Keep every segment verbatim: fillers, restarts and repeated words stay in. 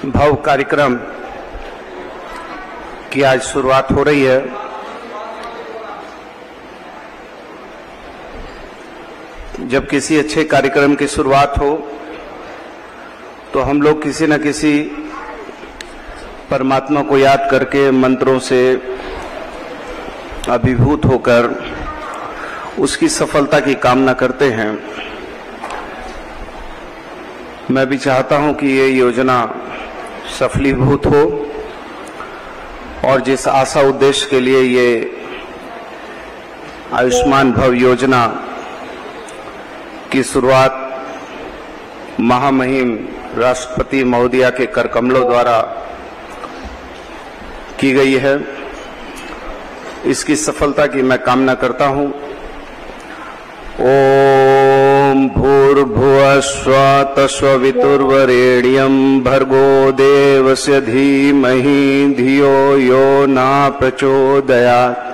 भव कार्यक्रम की आज शुरुआत हो रही है। जब किसी अच्छे कार्यक्रम की शुरुआत हो तो हम लोग किसी न किसी परमात्मा को याद करके मंत्रों से अभिभूत होकर उसकी सफलता की कामना करते हैं। मैं भी चाहता हूं कि ये योजना सफलीभूत हो और जिस आशा उद्देश्य के लिए ये आयुष्मान भव योजना की शुरुआत महामहिम राष्ट्रपति महोदया के कर कमलों द्वारा की गई है, इसकी सफलता की मैं कामना करता हूं। ओम भूर्भुवः स्वः तस्सवितुर्वरेण्यं भर्गो देवस्य धीमहि धियो यो न प्रचोदयात्।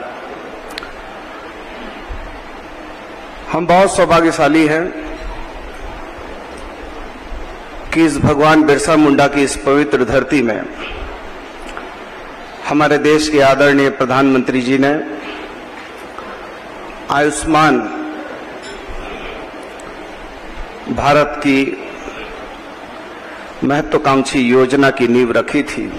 हम बहुत सौभाग्यशाली हैं कि इस भगवान बिरसा मुंडा की इस पवित्र धरती में हमारे देश के आदरणीय प्रधानमंत्री जी ने आयुष्मान भारत की महत्वाकांक्षी योजना की नींव रखी थी।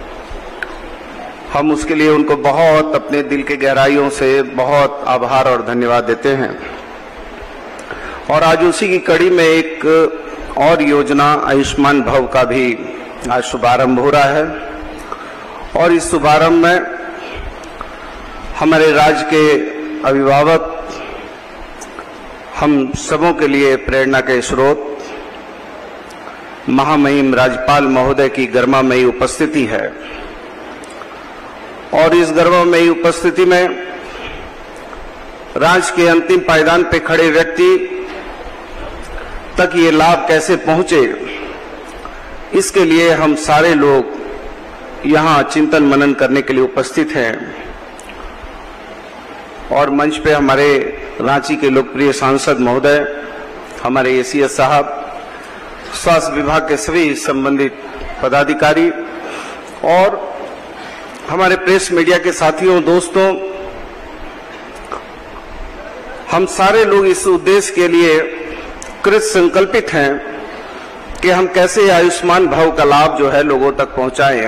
हम उसके लिए उनको बहुत अपने दिल के गहराइयों से बहुत आभार और धन्यवाद देते हैं। और आज उसी की कड़ी में एक और योजना आयुष्मान भव का भी आज शुभारंभ हो रहा है और इस शुभारंभ में हमारे राज्य के अभिभावक हम सबों के लिए प्रेरणा के स्रोत महामहिम राज्यपाल महोदय की गरिमामयी उपस्थिति है। और इस गरिमामयी उपस्थिति में राज्य के अंतिम पायदान पे खड़े व्यक्ति तक ये लाभ कैसे पहुंचे, इसके लिए हम सारे लोग यहां चिंतन मनन करने के लिए उपस्थित हैं। और मंच पे हमारे रांची के लोकप्रिय सांसद महोदय, हमारे एसीएस साहब, स्वास्थ्य विभाग के सभी संबंधित पदाधिकारी और हमारे प्रेस मीडिया के साथियों, दोस्तों, हम सारे लोग इस उद्देश्य के लिए कृत संकल्पित हैं कि हम कैसे आयुष्मान भव का लाभ जो है लोगों तक पहुंचाएं।